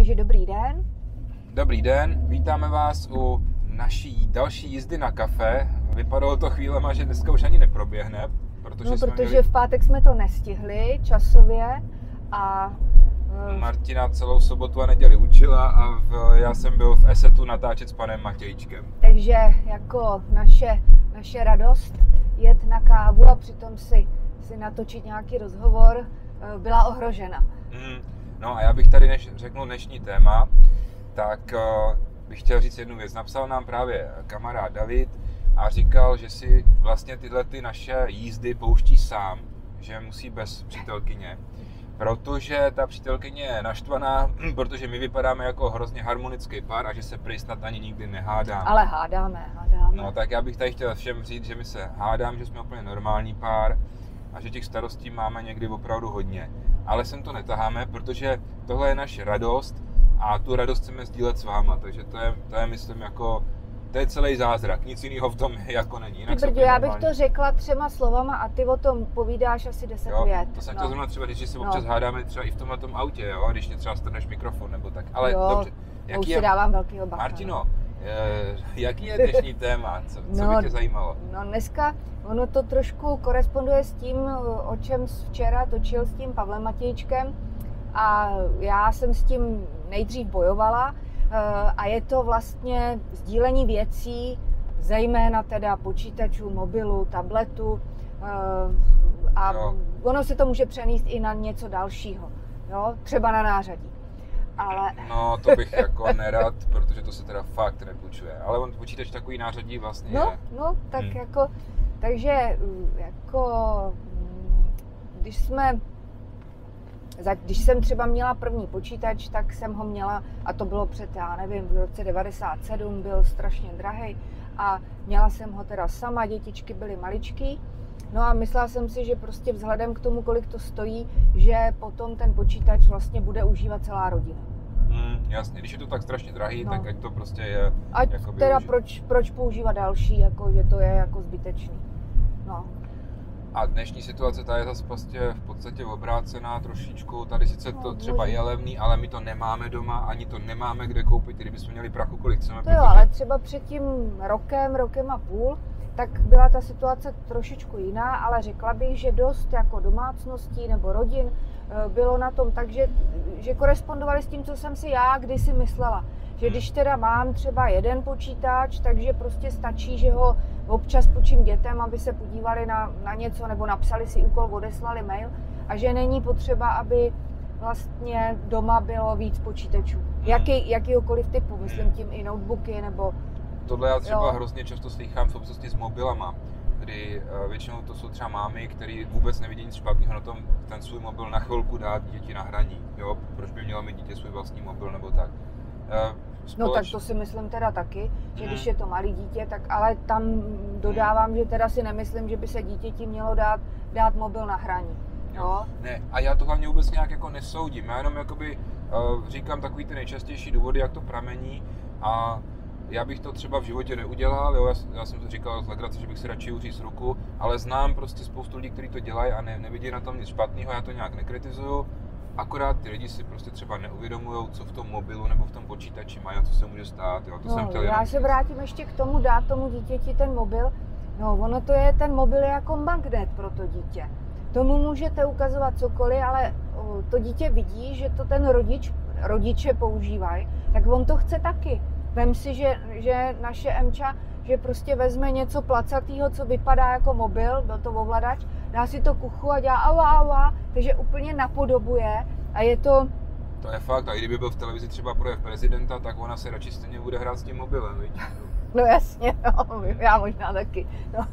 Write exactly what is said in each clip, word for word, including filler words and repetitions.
Takže dobrý den. Dobrý den, vítáme vás u naší další jízdy na kafe. Vypadalo to chvílema, že dneska už ani neproběhne, protože No, jsme protože měli v pátek jsme to nestihli časově a Martina celou sobotu a neděli učila a v, já jsem byl v Esetu natáčet s panem Matějčkem. takže jako naše, naše radost jet na kávu a přitom si, si natočit nějaký rozhovor byla ohrožena. Mm, no a já bych tady, než řeknu dnešní téma, tak uh, bych chtěl říct jednu věc. Napsal nám právě kamarád David a říkal, že si vlastně tyhle ty naše jízdy pouští sám, že musí bez přítelkyně. Protože ta přítelkyně je naštvaná, protože my vypadáme jako hrozně harmonický pár a že se prý snad ani nikdy nehádáme. Ale hádáme, hádáme. No tak já bych tady chtěl všem říct, že my se hádám, že jsme úplně normální pár a že těch starostí máme někdy opravdu hodně. Ale sem to netaháme, protože tohle je naše radost a tu radost chceme sdílet s váma, takže to je, to je myslím jako, to je celý zázrak, nic jiného v tom jako není. Jinak Ty brďo, já bych to řekla třema slovama a ty o tom povídáš asi deset jo, vět. to jsem no. chtěl zrovna třeba říct, že se No. občas hádáme třeba i v tomhle tom autě, jo, když mě třeba strneš mikrofon nebo tak, ale Jo, dobře. to už si dávám velkýho bacha. Martino, eh, jaký je dnešní téma, co, co No, by tě zajímalo? No dneska ono to trošku koresponduje s tím, o čem jsi včera točil s tím Pavlem Matějčkem a já jsem s tím nejdřív bojovala a je to vlastně sdílení věcí, zejména teda počítačů, mobilu, tabletu a Jo. ono se to může přenést i na něco dalšího, jo? Třeba na nářadí. Ale... No, to bych jako nerad, protože to se teda fakt nepůjčuje. Ale on počítač takový nářadí vlastně No, je. no, tak Hmm. jako, takže jako, mm, když jsme, za- když jsem třeba měla první počítač, tak jsem ho měla, a to bylo před, já nevím, v roce devadesát sedm, byl strašně drahej a měla jsem ho teda sama, dětičky byly maličký. No a myslela jsem si, že prostě vzhledem k tomu, kolik to stojí, že potom ten počítač vlastně bude užívat celá rodina. Hmm, jasně, když je to tak strašně drahý, No. tak ať to prostě je Ať jakoby teda užit. proč, proč používat další, jako, že to je jako zbytečný. No. A dnešní situace ta je zase prostě v podstatě obrácená trošičku. Tady sice to No, třeba bože. je levný, ale my to nemáme doma, ani to nemáme kde koupit, kdybychom měli prachu, kolik chceme. To jo, ale třeba před tím rokem, rokem a půl, tak byla ta situace trošičku jiná, ale řekla bych, že dost jako domácností nebo rodin e, bylo na tom tak, že, že korespondovali s tím, co jsem si já kdysi myslela. Že když teda mám třeba jeden počítač, takže prostě stačí, že ho občas půjčím dětem, aby se podívali na, na něco nebo napsali si úkol, odeslali mail a že není potřeba, aby vlastně doma bylo víc počítačů. Jaký, jakýhokoliv typu, myslím tím i notebooky nebo... Tohle já třeba Jo. hrozně často slýchám v souvislosti s mobilama, kdy uh, většinou to jsou třeba mámy, který vůbec nevidí nic špatného na tom, ten svůj mobil na chvilku dát děti na hraní. Jo? Proč by mělo mít dítě svůj vlastní mobil nebo tak. Uh, No tak společ- to si myslím teda taky, že Mhm. když je to malý dítě, tak ale tam dodávám, že teda si nemyslím, že by se dítěti mělo dát, dát mobil na hraní. Jo? Ne, a já to hlavně vůbec nějak jako nesoudím, já jenom jakoby uh, říkám takový ty nejčastější důvody, jak to pramení a já bych to třeba v životě neudělal, jo, já, já jsem to říkal z legrace, že bych si radši uřízl ruku, ale znám prostě spoustu lidí, kteří to dělají a ne, nevidí na tom nic špatného, já to nějak nekritizuju, akorát ty lidi si prostě třeba neuvědomují, co v tom mobilu nebo v tom počítači mají a co se může stát, jo, to jsem No, chtěl já jenom se říct. vrátím ještě k tomu, dát tomu dítěti ten mobil. No, ono to je, ten mobil je jako magnet pro to dítě. Tomu můžete ukazovat cokoliv, ale o, to dítě vidí, že to ten rodič, rodiče používají, tak on to chce taky. Vem si, že, že naše Emča, že prostě vezme něco placatýho, co vypadá jako mobil, byl to ovladač, dá si to k uchu a dělá aua, aua, takže úplně napodobuje a je to... To je fakt, a i kdyby byl v televizi třeba projev prezidenta, tak ona se radši stejně bude hrát s tím mobilem, viď? No jasně, no, já možná taky. No.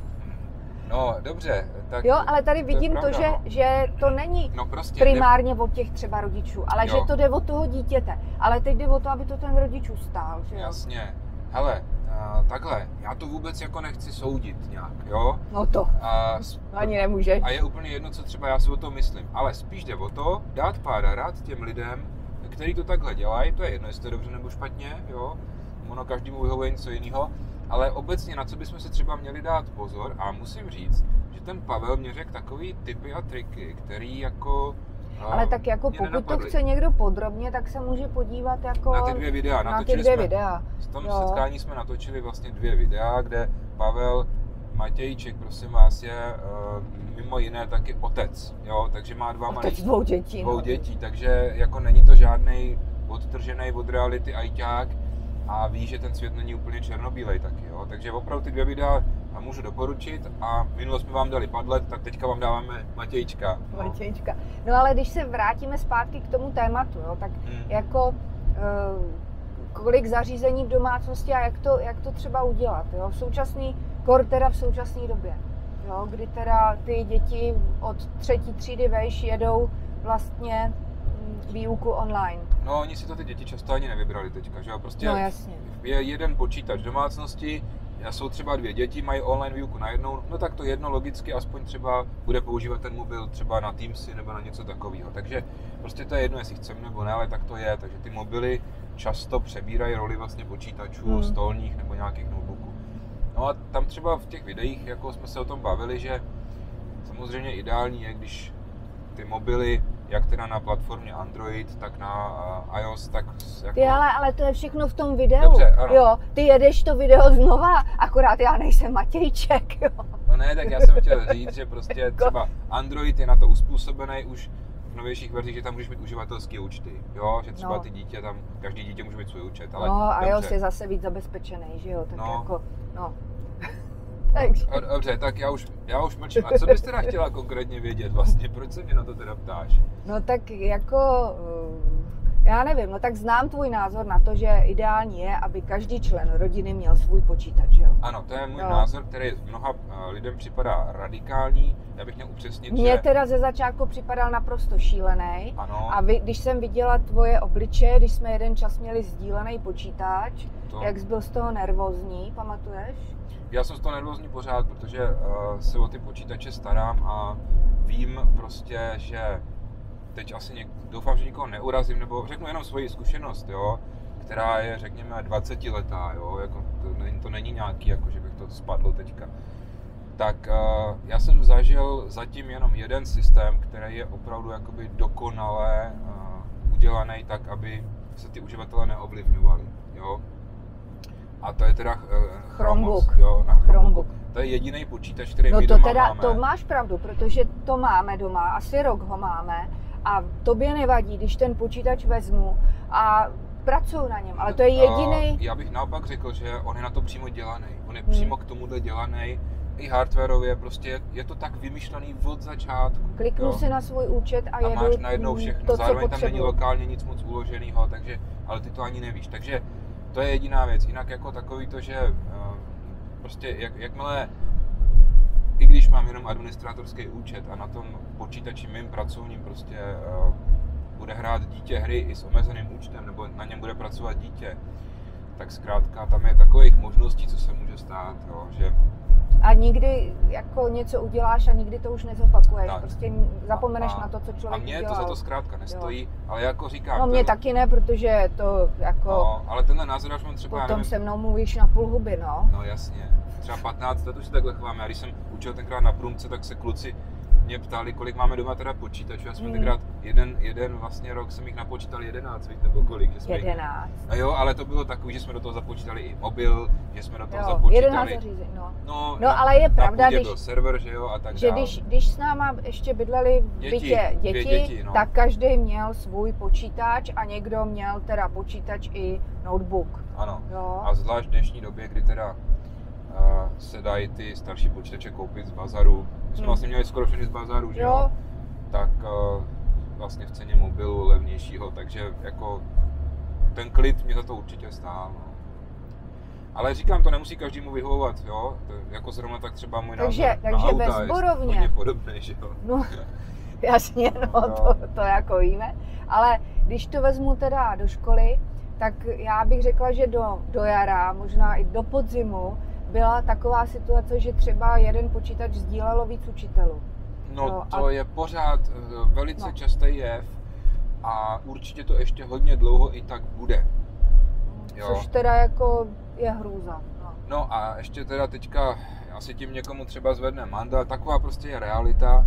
No, dobře, tak Jo, ale tady je vidím to, pravda, že, no. že to není No prostě primárně od těch třeba rodičů, ale Jo. že to jde od toho dítěte. Ale teď jde o to, aby to ten rodič ustál, že jo? Jasně. Hele, uh, takhle, já to vůbec jako nechci soudit nějak, jo? No to, A, s- ani nemůžeš. a je úplně jedno, co třeba já si o tom myslím. Ale spíš jde o to, dát pár rad těm lidem, kteří to takhle dělají, to je jedno, jestli to je dobře nebo špatně, jo? Ono každému vyhovuje něco jiného. Ale obecně na co bychom si třeba měli dát pozor, a musím říct, že ten Pavel mě řekl takový tipy a triky, který jako Ale tak jako pokud nenapadly. to chce někdo podrobně, tak se může podívat jako na ty dvě videa. Na ty dvě jsme, videa. V tom jo. setkání jsme natočili vlastně dvě videa, kde Pavel Matějček, prosím vás, je uh, mimo jiné taky otec, jo, takže má dva malé dvou dětí. dvou dětí, takže jako není to žádnej odtržený od reality ajťák a ví, že ten svět není úplně černobílej taky, jo, takže opravdu ty dvě videa můžu doporučit a minule jsme vám dali Padlet, tak teďka vám dáváme Matějčka. No. Matějčka. No ale když se vrátíme zpátky k tomu tématu, jo, tak hmm. jako uh, kolik zařízení v domácnosti a jak to, jak to třeba udělat, jo, v současný, kor teda v současné době, jo, kdy teda ty děti od třetí třídy vejš jedou vlastně výuku online. No, oni si to ty děti často ani nevybrali teďka, že jo, prostě no, jasně. Je jeden počítač v domácnosti, a jsou třeba dvě děti, mají online výuku najednou, no tak to jedno logicky aspoň třeba bude používat ten mobil třeba na Teamsy nebo na něco takového. Takže prostě to je jedno, jestli chceme nebo ne, ale tak to je. Takže ty mobily často přebírají roli vlastně počítačů, hmm. stolních nebo nějakých notebooků. No a tam třeba v těch videích, jako jsme se o tom bavili, že samozřejmě ideální je, když ty mobily, jak teda na platformě Android, tak na uh, iOS, tak jako... Ty ale, ale to je všechno v tom videu. Dobře, ano. Jo, ty jedeš to video znova, akorát já nejsem Matějček, jo. No ne, tak já jsem chtěl říct, že prostě třeba Android je na to uspůsobený už v novějších verzích, že tam můžeš mít uživatelské účty, jo, že třeba no. ty dítě tam, každý dítě může mít svůj účet, ale no, dobře. iOS je zase víc zabezpečený, že jo, tak no. jako, no. Takže. Dobře, tak já už, já už mlčím. A co bys teda chtěla konkrétně vědět vlastně? Proč se mě na to teda ptáš? No tak jako, já nevím, no tak znám tvůj názor na to, že ideální je, aby každý člen rodiny měl svůj počítač, jo? Ano, to je můj no. názor, který mnoha lidem připadá radikální. Já bych měl upřesnit, Mně že... teda ze začátku připadal naprosto šílený. Ano. A vy, když jsem viděla tvoje obličeje, když jsme jeden čas měli sdílený počítač, to... jak jsi byl z toho nervózní, pamatuješ? Já jsem z toho nervózní pořád, protože uh, se o ty počítače starám a vím prostě, že teď asi něk- doufám, že nikoho neurazím, nebo řeknu jenom svoji zkušenost, jo, která je, řekněme, dvacetiletá, jo, jako to, není, to není nějaký, jako že bych to spadlo teďka. Tak uh, já jsem zažil zatím jenom jeden systém, který je opravdu jakoby dokonale uh, udělaný tak, aby se ty uživatelé neovlivňovali, jo. A to je teda uh, Chromebook. Chromebook, jo, na Chromebook. Chromebook. To je jediný počítač, který no my to doma teda, máme. to máš pravdu, protože to máme doma, asi rok ho máme a tobě nevadí, když ten počítač vezmu a pracuju na něm, ale to je jediný. Já bych naopak řekl, že on je na to přímo dělaný. On je hmm. přímo k tomuhle dělaný. I hardwareově, prostě je, je to tak vymyšlený od začátku. Kliknu jo. si na svůj účet a, a jedu máš najednou všechno. To, zároveň co tam není lokálně nic moc uloženého, takže, ale ty to ani nevíš. Takže to je jediná věc. Jinak jako takový to, že uh, prostě jak, jakmile, i když mám jenom administrátorský účet a na tom počítači mým pracovním prostě uh, bude hrát dítě hry i s omezeným účtem, nebo na něm bude pracovat dítě, tak zkrátka tam je takových možností, co se může stát, jo, že a nikdy jako něco uděláš a nikdy to už nezopakuješ. Tak. Prostě zapomeneš a, na to, co člověk udělal. A mě udělal. To za to zkrátka nestojí, jo. Ale jako říkám... No mě ten... taky ne, protože to jako... No, ale tenhle názor už mám třeba... Potom nevím, se mnou mluvíš na půl huby, no. No jasně. Třeba patnáct let už se takhle chováme. A když jsem učil tenkrát na průmce, tak se kluci mě ptali, kolik máme doma teda počítačů. Já jsem mm. tenkrát jeden, jeden vlastně rok jsem jich napočítal jedenáct, víš, nebo kolik. Že jsme jedenáct. Jich... No jo, ale to bylo takový, že jsme do toho započítali i mobil, že jsme do toho jo, započítali... jedenáct zařízení, no. No, no na, ale je pravda, když... byl server, že jo, a tak že dál. když, když s náma ještě bydleli v děti, bytě děti, děti no. tak každý měl svůj počítač a někdo měl teda počítač i notebook. Ano, jo. A zvlášť v dnešní době, kdy teda Uh, se dají ty starší počítače koupit z bazaru. My jsme hmm. vlastně měli skoro všechny z bazaru, že jo? Tak uh, vlastně v ceně mobilu levnějšího, takže jako ten klid mě za to určitě stál. No. Ale říkám, to nemusí každému vyhovovat, jo? To, jako zrovna tak třeba můj takže, názor takže na auta bezborovně. je hodně podobný, že jo? No, jasně, no, no. To, to jako víme. Ale když to vezmu teda do školy, tak já bych řekla, že do, do jara, možná i do podzimu, byla taková situace, že třeba jeden počítač sdílelo víc učitelů. No jo, to a... je pořád velice no. častý jev a určitě to ještě hodně dlouho i tak bude. Jo. Což teda jako je hrůza. No. no a ještě teda teďka asi tím někomu třeba zvedne mandát, taková prostě je realita.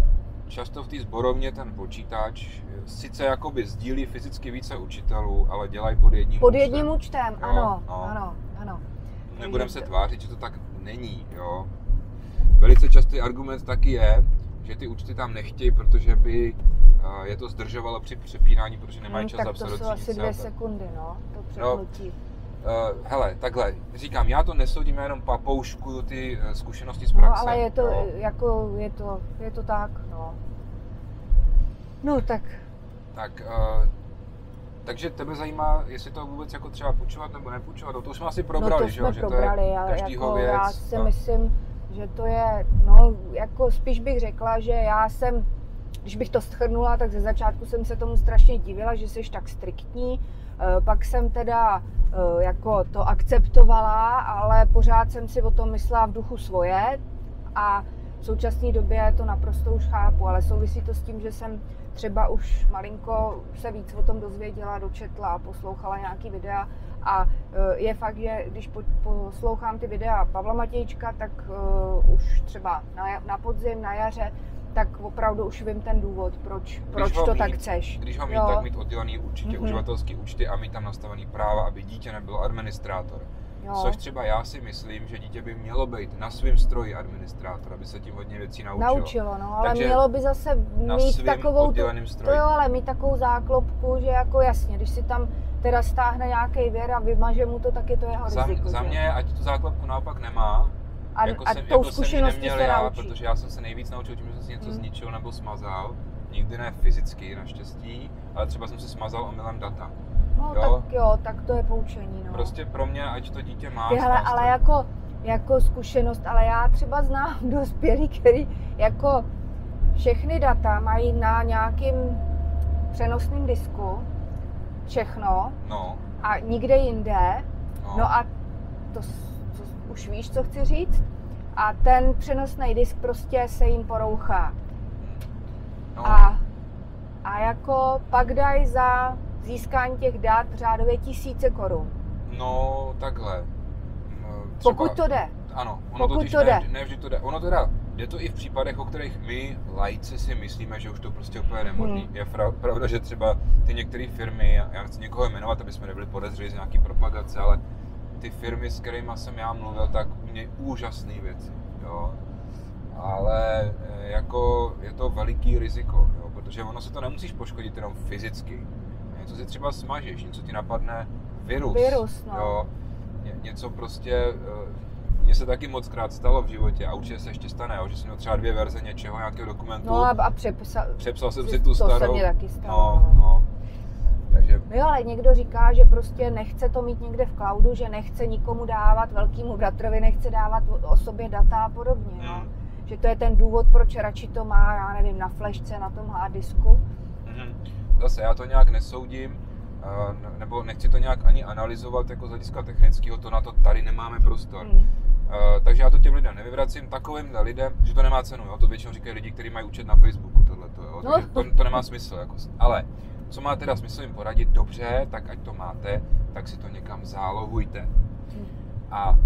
často v té sborovně ten počítač sice jakoby sdílí fyzicky více učitelů, ale dělají pod jedním pod účtem. Pod jedním účtem, jo, ano, no. ano, ano. Nebudem se tvářit, že to tak není, jo. Velice častý argument taky je, že ty účty tam nechtějí, protože by je to zdržovalo při přepínání, protože nemají hmm, čas zapsat do Tak to jsou asi dvě tak. sekundy, no, to přepnutí. No, uh, hele, takhle, říkám, já to nesoudím, já jenom papouškuju ty uh, zkušenosti z praxe. No, ale je to, no. jako, je to, je to tak, no. No, tak. Tak, uh, takže tebe zajímá, jestli to vůbec jako třeba půjčovat nebo nepůjčovat, to už jsme asi probrali, no to že jsme jo, že probrali, to je každýho jako, věc. Já si no. myslím, že to je, no, jako spíš bych řekla, že já jsem, když bych to shrnula, tak ze začátku jsem se tomu strašně divila, že jsi tak striktní, pak jsem teda jako to akceptovala, ale pořád jsem si o tom myslela v duchu svoje a v současné době to naprosto už chápu, ale souvisí to s tím, že jsem třeba už malinko se víc o tom dozvěděla, dočetla, poslouchala nějaký videa a je fakt, že když poslouchám ty videa Pavla Matějčka, tak už třeba na, na podzim, na jaře, tak opravdu už vím ten důvod, proč, proč to mít, tak chceš. Když ho mít, jo. tak mít oddělený určitě mm-hmm. uživatelský účty a mít tam nastavený práva, aby dítě nebylo administrátor. Jo. Což třeba já si myslím, že dítě by mělo být na svém stroji administrátor, aby se tím hodně věcí naučilo. Naučilo, no, ale Takže mělo by zase mít takovou, to, to jo, ale mít takovou záklopku, že jako jasně, když si tam teda stáhne nějaký věr a vymaže mu to, tak je to jeho za, riziko. Za mě, ať tu záklopku naopak nemá, a, jako a jsem, tou jako zkušeností jsem se já, naučí. protože já jsem se nejvíc naučil tím, že jsem si něco hmm. zničil nebo smazal. Nikdy ne fyzicky, naštěstí, ale třeba jsem si smazal omylem data. No jo? tak jo, tak to je poučení, no. Prostě pro mě, ať to dítě má. Tyhle, ale jako, jako zkušenost, ale já třeba znám dospělý, který jako všechny data mají na nějakým přenosným disku, všechno, no. a nikde jinde, no, no a to, to už víš, co chci říct, a ten přenosný disk prostě se jim porouchá. No. A, a jako pak dají za získání těch dat řádově tisíce korun. No, takhle. Třeba, pokud to jde. Ano, ono pokud totiž to jde. Ne, ne vždy to jde. Ono teda, jde to i v případech, o kterých my, laici, si myslíme, že už to prostě úplně nemožný. Hmm. Je pravda, že třeba ty některé firmy, já nechci někoho jmenovat, aby jsme nebyli podezřelí z nějaký propagace, ale ty firmy, s kterými jsem já mluvil, tak umějí úžasné věci, jo. Ale jako je to veliký riziko, jo, protože ono se to nemusíš poškodit jenom fyzicky. Něco si třeba smažeš, něco ti napadne virus, virus no. jo. Ně, něco prostě, mně se taky moc krát stalo v životě a určitě se ještě stane, jo, že jsem měl třeba dvě verze něčeho, nějakého dokumentu. No a, a přepsal, přepsal jsem si tu to starou. To se mě taky stalo. No, no. Takže... No jo, ale někdo říká, že prostě nechce to mít někde v cloudu, že nechce nikomu dávat, velkému bratrovi nechce dávat o sobě data a podobně, hmm. no. Že to je ten důvod, proč radši to má, já nevím, na flešce, na tom hard disku. Hmm. Zase já to nějak nesoudím, nebo nechci to nějak ani analyzovat jako z hlediska technického, to na to tady nemáme prostor. Hmm. Takže já to těm lidem nevyvracím, takovým lidem, že to nemá cenu, jo? To většinou říkají lidi, kteří mají účet na Facebooku, tohleto, jo? No. Takže to, to nemá smysl, jako. Ale co má teda smysl jim poradit, dobře, tak ať to máte, tak si to někam zálohujte. Hmm. A, a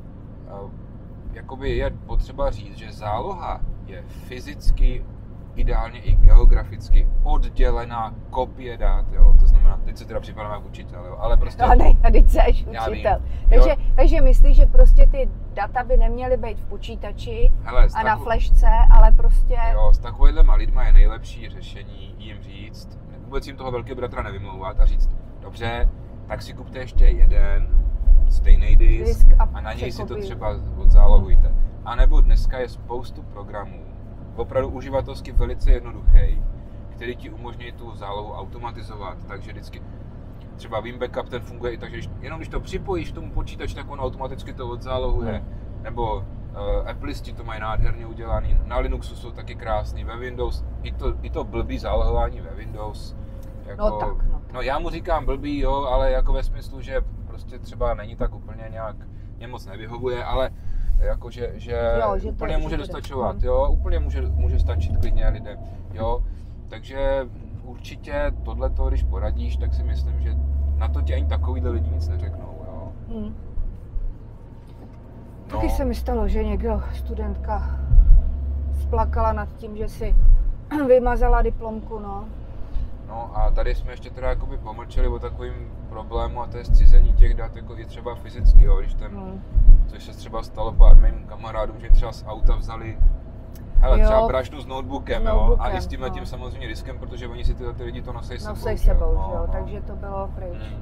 jakoby je potřeba říct, že záloha je fyzicky, ideálně i geograficky oddělená kopie dat, jo, to znamená, teď se teda připadám jako učitel, jo, ale prostě... No ne, a teď seš učitel. Takže, takže myslíš, že prostě ty data by neměly být v počítači Hele, a takovou, na flešce, ale prostě... Jo, s takovýhlema lidma je nejlepší řešení jim říct, vůbec jim toho velkého bratra nevymlouvat a říct, dobře, tak si kupte ještě jeden stejný disk, disk a, a na něj si to třeba odzálohujte. A nebo dneska je spoustu programů, opravdu uživatelsky velice jednoduchý, který ti umožní tu zálohu automatizovat, takže vždycky třeba Vim Backup ten funguje i tak, že když, jenom když to připojíš k tomu počítači, tak on automaticky to odzálohuje, hmm. nebo uh, Appleisti to mají nádherně udělaný, na Linuxu jsou taky krásný, ve Windows, i to, i to blbý zálohování ve Windows, jako, no tak, no. no já mu říkám blbý, jo, ale jako ve smyslu, že prostě třeba není tak úplně nějak, mě moc nevyhovuje, ale jako, že, že, jo, že úplně to, může že dostačovat, jo, úplně může, může stačit klidně lidem, jo, takže určitě tohleto, když poradíš, tak si myslím, že na to ti ani takovýhle lidi nic neřeknou, jo. Hmm. No. Taky se mi stalo, že někdo, studentka, splakala nad tím, že si vymazala diplomku, no. No a tady jsme ještě teda jakoby pomlčeli o takovým problému a to je zcizení těch dat, jako i třeba fyzicky, jo, když ten, hmm. což se třeba stalo pár mým kamarádům, že třeba z auta vzali hele, jo, třeba brašnu s notebookem, s jo, notebookem, a i s tímhle no. tím samozřejmě diskem, protože oni si tyhle ty lidi to nosej sebou. Nosej sebou, no, jo, no. takže to bylo pryč. Hmm.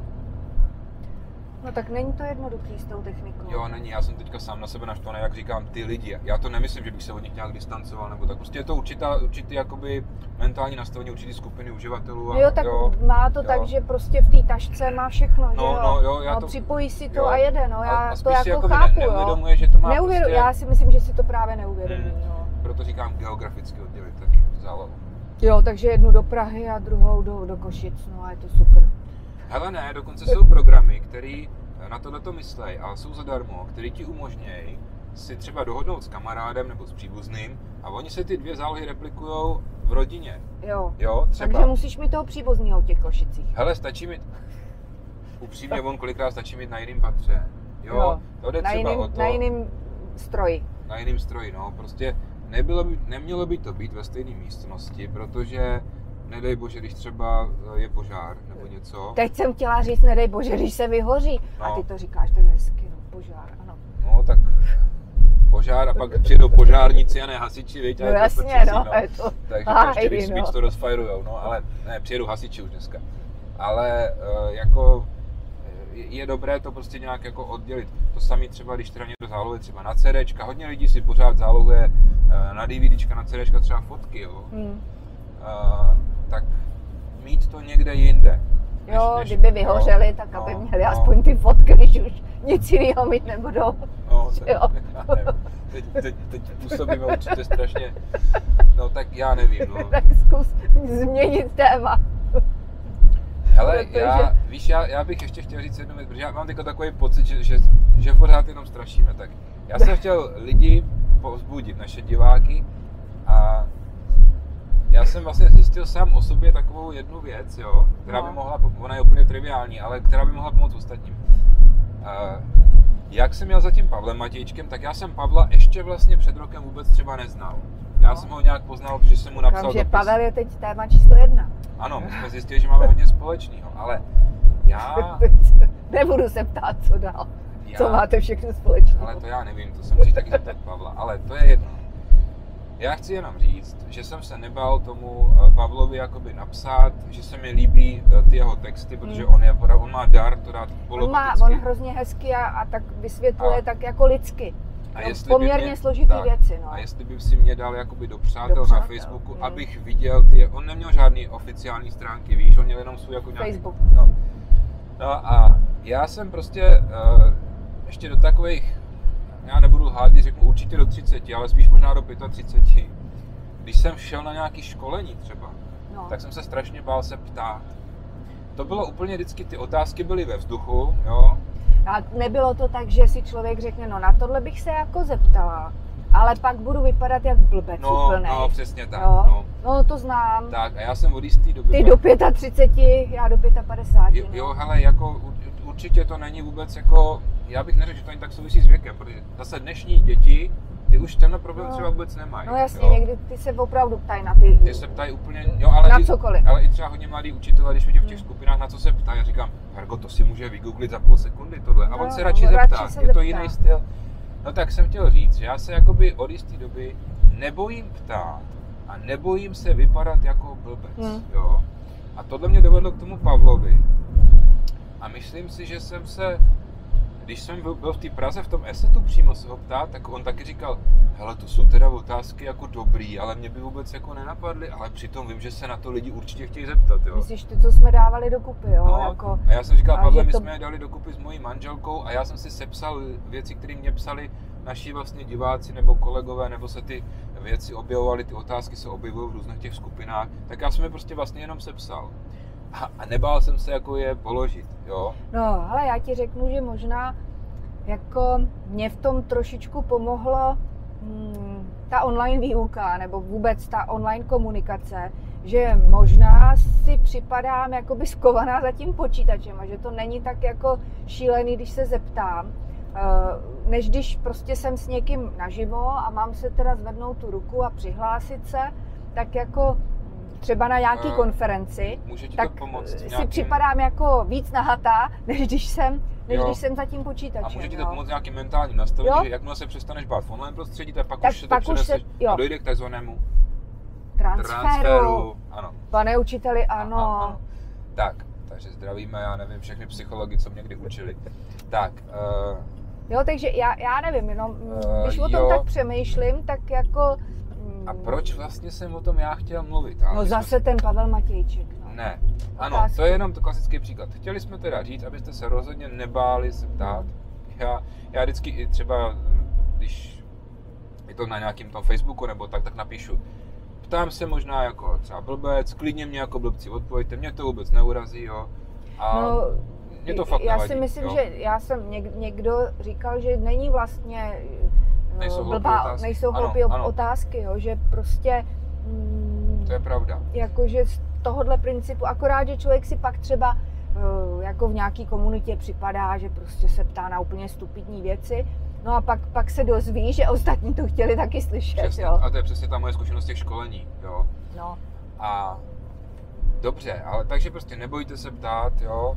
No tak není to jednoduchý s tou technikou. Jo, není, já jsem teďka sám na sebe naštvaný, jak říkám, ty lidi. Já to nemyslím, že bych se od nich nějak distancoval, nebo tak. Prostě je to určitá, určitý jakoby mentální nastavení určitý skupiny uživatelů. A, jo, tak jo, má to jo. tak, že prostě v té tašce má všechno, no, že jo? No, jo, já no, to, připojí si to jo. a jede, no, já a to jako jako chápu, ne, jo. Neuvědomuje, že to má Neuvědu, prostě... Já si myslím, že si to právě neuvědomí, hmm. jo. Proto říkám geograficky oddělit taky zálohu. Jo, takže jednu do Prahy a druhou do, do Košic, no a je to super. Hele ne, dokonce jsou programy, které na tohleto myslej a jsou zadarmo, který ti umožnějí si třeba dohodnout s kamarádem nebo s příbuzným a oni se ty dvě zálohy replikujou v rodině. Jo, jo třeba. Takže musíš mít toho příbuzného v těch Košicích. Hele, stačí mít, upřímně on kolikrát stačí mít na jiném patře. Jo, jo. To jde na třeba jiným, o to. Na jiným stroji. Na jiným stroji, no, prostě nebylo by, nemělo by to být ve stejné místnosti, protože nedej bože, když třeba je požár nebo něco. Teď jsem chtěla říct, nedej bože, když se vyhoří. No. A ty to říkáš tak hezky, no, požár, ano. No tak požár a pak přijdou požárníci a ne hasiči, víš? No jasně, prčící, no, no. je to Takže háj, ještě když no. to rozfajrujou, no, ale ne, přijedou hasiči už dneska. Ale uh, jako je dobré to prostě nějak jako oddělit. To samé třeba, když teda někdo zálohuje třeba na CDčka, hodně lidí si pořád zálohuje uh, na DVDčka, na CDčka třeba fotky, jo. Hmm. Uh, tak mít to někde jinde. Než, jo, než, kdyby vyhořeli, jo, tak no, aby měli no. aspoň ty fotky, když už nic jiného mít nebudou. No, tak, jo. teď, teď, teď působíme určitě strašně, no tak já nevím, no. Tak zkus změnit téma. Hele, protože... já, víš, já, já bych ještě chtěl říct jednu věc, protože já mám teďka takový pocit, že, že, že pořád jenom strašíme, tak já jsem chtěl lidi povzbudit, naše diváky, a já jsem vlastně zjistil sám o sobě takovou jednu věc, jo, která by mohla, ona je úplně triviální, ale která by mohla pomoct ostatním. Uh, jak jsem měl za tím Pavlem Matějčkem, tak já jsem Pavla ještě vlastně před rokem vůbec třeba neznal. Já no. jsem ho nějak poznal, protože jsem mu napsal dopis. Že Pavel je teď téma číslo jedna. Ano, my jsme zjistili, že máme hodně společného, ale já... Nebudu se ptát, co dál. Já... Co máte všechno společného. Ale to já nevím, to se musíš taky zeptat Pavla, ale to je jedno. Já chci jenom říct, že jsem se nebál tomu Pavlovi jakoby napsat, že se mi líbí ty jeho texty, protože hmm. on, je, on má dar to dát polopaticky. On má, on hrozně hezky a, a tak vysvětluje a, tak jako lidsky. A no, jestli poměrně mě, složitý tak, věci. No. A jestli by si mě dal jakoby do přátel, do přátel na Facebooku, hmm. abych viděl ty, on neměl žádný oficiální stránky, víš, on měl jenom svůj jako nějaký... Facebook. No. no a já jsem prostě uh, ještě do takových, já nebudu lhát, když řeknu určitě do třiceti, ale spíš možná do pětatřiceti. Když jsem šel na nějaké školení třeba, no. tak jsem se strašně bál se ptát. To bylo úplně vždycky, ty otázky byly ve vzduchu, jo. A nebylo to tak, že si člověk řekne, no na tohle bych se jako zeptala, ale pak budu vypadat jak blbec no, úplnej. No, přesně tak, jo? no. No, to znám. Tak a já jsem od jistý doby... Ty do pětatřiceti, já do pětapadesáti. Jo, jo, hele, jako určitě to není vůbec jako... Já bych neřekl, že to ani tak souvisí s věkem, protože zase dnešní děti, ty už tenhle problém no. třeba vůbec nemají. No jasně, jo? někdy ty se opravdu ptají na ty... Ty se ptají úplně, jo, ale na i, cokoliv. Ale i třeba hodně mladý učitelé, když vidím v těch skupinách, na co se ptají, já říkám, Hergo, to si může vygooglit za půl sekundy tohle. A no, on se no, radši no, zeptá, radši se je to zeptá. jiný styl. No tak jsem chtěl říct, že já se jakoby od jisté doby nebojím ptát a nebojím se vypadat jako blbec, hmm. jo. A tohle mě dovedlo k tomu Pavlovi. A myslím si, že jsem se, když jsem byl, byl v té Praze v tom esetu přímo se ho ptát, tak on taky říkal, hele, to jsou teda otázky jako dobrý, ale mě by vůbec jako nenapadly, ale přitom vím, že se na to lidi určitě chtějí zeptat, jo. Myslíš ty, co jsme dávali dokupy, jo? No, jako, a já jsem říkal, Pavle, my to... jsme je dali dokupy s mojí manželkou a já jsem si sepsal věci, které mě psali naši vlastně diváci nebo kolegové, nebo se ty věci objevovaly, ty otázky se objevují v různých těch skupinách, tak já jsem je prostě vlastně jenom sepsal. A, a nebál jsem se jako je položit, jo. No, ale já ti řeknu, že možná jako mě v tom trošičku pomohlo hmm, ta online výuka, nebo vůbec ta online komunikace, že možná si připadám jakoby skovaná za tím počítačem a že to není tak jako šílený, když se zeptám, než když prostě jsem s někým naživo a mám se teda zvednout tu ruku a přihlásit se tak jako třeba na nějaký uh, konferenci, tak si nějakým... připadám jako víc nahatá, než když jsem, než když jsem za tím počítačem. A může ti to pomoct nějakým mentálním nastavení, že jakmile se přestaneš bát v online prostředí, tak pak tak už se to přeneseš a dojde k takzvanému transferu. transferu. Ano. Pane učiteli, ano. A, a, ano. Tak, takže zdravíme, já nevím, všechny psychologi, co mě kdy učili. Tak. Uh, jo, takže já, já nevím, jenom uh, když o tom jo. tak přemýšlím, tak jako... A proč vlastně jsem o tom já chtěl mluvit? Ale no zase jsme... ten Pavel Matějček. No. Ne, ano, Otázky. To je jenom to klasický příklad. Chtěli jsme teda říct, abyste se rozhodně nebáli se ptát. Já, já vždycky i třeba, když je to na nějakém tom Facebooku nebo tak, tak napíšu. Ptám se možná jako třeba blbec, klidně mě jako blbci odpověďte, mě to vůbec neurazí, jo. A no, mě to fakt já nevadí, si myslím, jo? že já jsem něk, někdo říkal, že není vlastně nejsou blbá, otázky. nejsou hloupé otázky, jo, že prostě mm, to je pravda. Jakože z tohohle principu, akorát, že člověk si pak třeba uh, jako v nějaký komunitě připadá, že prostě se ptá na úplně stupidní věci, no a pak, pak se dozví, že ostatní to chtěli taky slyšet, přesně, jo. A to je přesně ta moje zkušenost těch školení, jo. No. A dobře, ale takže prostě nebojte se ptát, jo.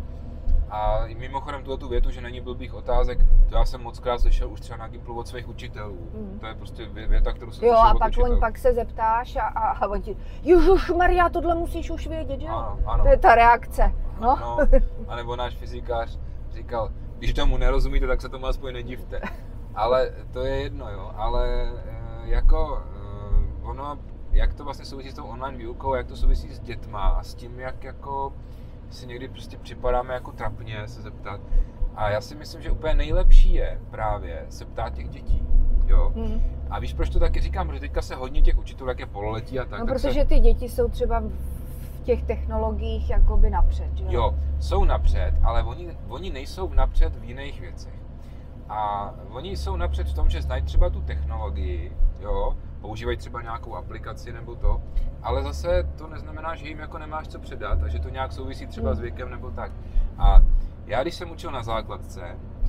A mimochodem tu větu, že není blbých otázek, to já jsem moc krát slyšel už třeba na Gimplu od svých učitelů. Mm. To je prostě věta, kterou jsem jo, slyšel a od pak, učitelů. on, pak se zeptáš a, a, a on ti, Ježišmarja, tohle musíš už vědět, že jo? Ano, ano. To je ta reakce, no. no. A nebo náš fyzikář říkal, když tomu nerozumíte, tak se tomu aspoň nedivte. Ale to je jedno, jo, ale jako ono, jak to vlastně souvisí s tou online výukou, jak to souvisí s dětma a s tím, jak jako si někdy prostě připadáme jako trapně se zeptat. A já si myslím, že úplně nejlepší je právě se ptát těch dětí, jo. Hmm. A víš, proč to taky říkám? Protože teďka se hodně těch učitelů, jak je pololetí a tak. No, tak protože se... ty děti jsou třeba v těch technologiích jakoby napřed, že jo? Jo, jsou napřed, ale oni, oni nejsou napřed v jiných věcech. A oni jsou napřed v tom, že znají třeba tu technologii, jo, používají třeba nějakou aplikaci nebo to, ale zase to neznamená, že jim jako nemáš co předat a že to nějak souvisí třeba s věkem nebo tak. A já když jsem učil na základce,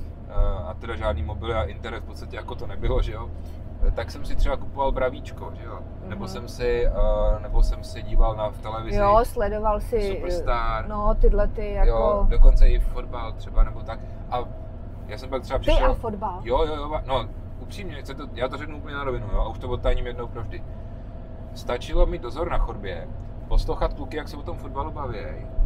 a teda žádný mobil a internet v podstatě jako to nebylo, že jo, tak jsem si třeba kupoval Bravíčko, že jo, mm-hmm. nebo jsem si, nebo jsem si díval na v televizi. Jo, sledoval si Superstar. No, tyhle ty jako... Jo, dokonce i fotbal třeba nebo tak. A já jsem pak třeba přišel... Ty a fotbal? Jo, jo, jo, no upřímně, to, já to řeknu úplně na rovinu, jo, a už to odtajním jednou provždy. Stačilo mi dozor na chodbě, poslouchat kluky, jak se o tom fotbalu baví,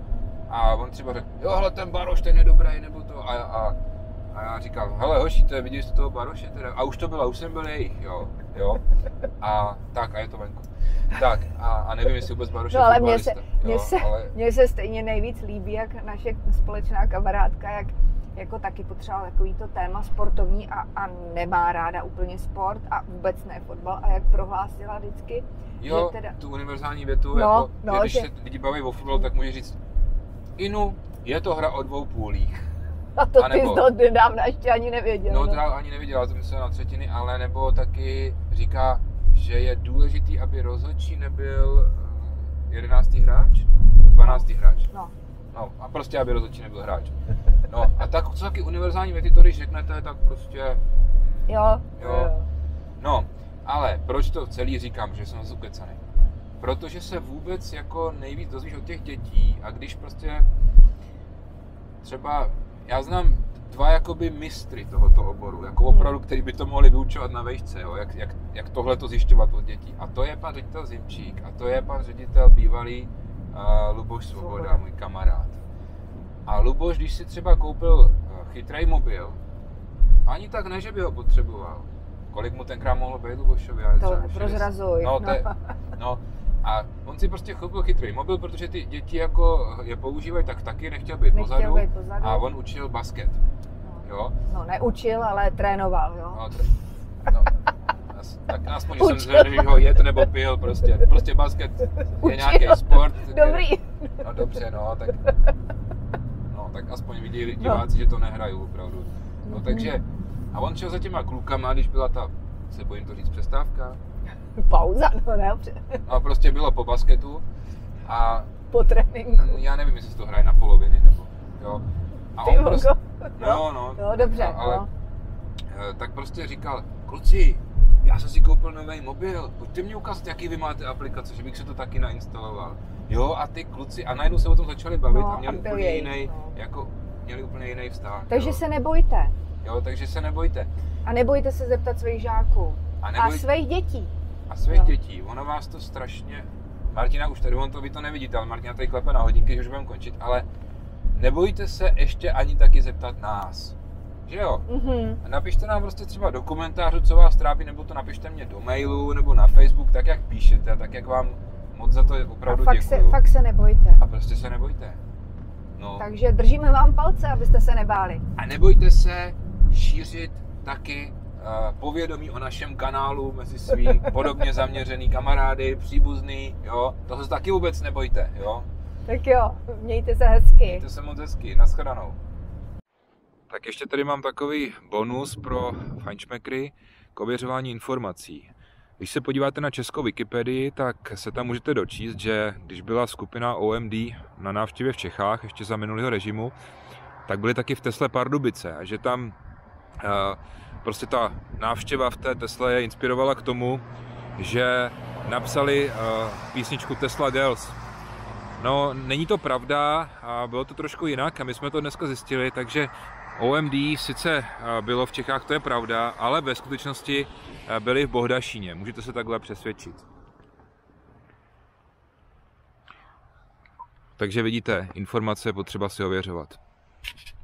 a on třeba řekl, jo, hele, ten Baroš, ten je dobrý, nebo to, a, a, a já říkal, hele, hoši, to je, viděli jste toho Baroše, teda, a už to bylo, už jsem byl jejich, jo, jo, a tak, a je to venku. Tak, a, a nevím, jestli vůbec Baroš je no, ale fotbalista. Mně se, mně, jo, se, ale... mně se stejně nejvíc líbí, jak naše společná kamarádka, jak jako taky potřebovala takovýto téma sportovní a, a nemá ráda úplně sport a vůbec ne fotbal a jak prohlásila vždycky, jo, že teda... tu univerzální větu, no, jako, no, že když že... se lidi baví o fotbalu, tak může říct, Inu, je to hra o dvou půlích. A to a nebo, ty jsi to nedávno ještě ani nevěděl. No, to já ani nevěděla, to myslel na třetiny, ale nebo taky říká, že je důležitý, aby rozhodčí nebyl jedenáctý hráč, dvanáctý hráč. No. No, a prostě, aby rozhodčí nebyl hráč. No, a tak, co taky univerzální věty, to když řeknete, tak prostě... Jo, jo. jo. No, ale proč to celý říkám, že jsem zase ukecaný? Protože se vůbec jako nejvíc dozvíš od těch dětí a když prostě třeba, já znám dva jakoby mistry tohoto oboru, jako opravdu, který by to mohli vyučovat na vejšce, jo, jak, jak, jak tohle to zjišťovat od dětí. A to je pan ředitel Zimčík a to je pan ředitel bývalý uh, Luboš Svoboda, můj kamarád. A Luboš, když si třeba koupil uh, chytrý mobil, ani tak ne, že by ho potřeboval. Kolik mu tenkrát mohlo být Lubošovi? To prozrazuj. No, to je, no, a on si prostě koupil chytrý mobil, protože ty děti jako je používají, tak taky nechtěl být, nechtěl pozadu, být pozadu. A on učil basket. No. Jo? No, neučil, ale trénoval, jo. No, tr- no. Tak aspoň jsem zvěděl, že ho jet nebo pil, prostě. Prostě basket je nějaký sport. Dobrý. No dobře, no, tak... No, tak aspoň vidí diváci, no. Že to nehrajou opravdu. No, takže... A on šel za těma klukama, když byla ta, se bojím to říct, přestávka. Pauza, no ne, no prostě bylo po basketu a... Po tréninku. Já nevím, jestli to hraje na poloviny, nebo, jo. A on prostě... No, no, no, dobře, a, ale, no. Tak prostě říkal, kluci, já jsem si koupil nový mobil, pojďte mě ukázat, jaký vy máte aplikace, že bych si to taky nainstaloval. Jo, a ty kluci, a najednou se o tom začali bavit no, a měli a úplně jej, jiný, no. jako, měli úplně jiný vztah. Takže jo. se nebojte. Jo, takže se nebojte. A nebojte se zeptat svých žáků. A, A neboj... svých dětí. A svých jo. dětí. Ono vás to strašně... Martina už tady, on to, vy to nevidíte, ale Martina tady klepe na hodinky, že už budeme končit, ale nebojte se ještě ani taky zeptat nás. Že jo? Mm-hmm. Napište nám prostě třeba do komentářů, co vás trápí, nebo to napište mě do mailu, nebo na Facebook, tak jak píšete, tak jak vám moc za to opravdu a fakt děkuju. Se, fakt se nebojte. A prostě se nebojte. No. Takže držíme vám palce, abyste se nebáli. A nebojte se šířit taky uh, povědomí o našem kanálu mezi svý podobně zaměřený kamarády, příbuzný, jo. Toho se taky vůbec nebojte, jo. Tak jo, mějte se hezky. Mějte se moc hezky, nashledanou. Tak ještě tady mám takový bonus pro fajnšmekry k ověřování informací. Když se podíváte na českou Wikipedii, tak se tam můžete dočíst, že když byla skupina O M D na návštěvě v Čechách, ještě za minulého režimu, tak byly taky v Tesle Pardubice a že tam uh, prostě ta návštěva v té Tesle je inspirovala k tomu, že napsali uh, písničku Tesla Girls. No, není to pravda a bylo to trošku jinak a my jsme to dneska zjistili, takže O M D sice bylo v Čechách, to je pravda, ale ve skutečnosti byli v Bohdašíně. Můžete se takhle přesvědčit. Takže vidíte, informace je potřeba si ověřovat.